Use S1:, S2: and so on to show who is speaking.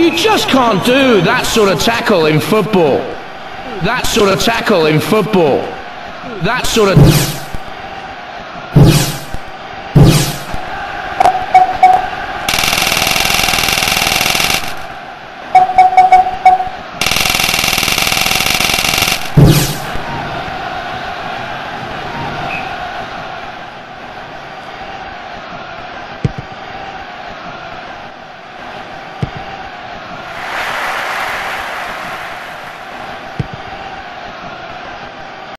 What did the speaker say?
S1: You just can't do that sort of tackle in football. That sort of tackle in football. That sort of...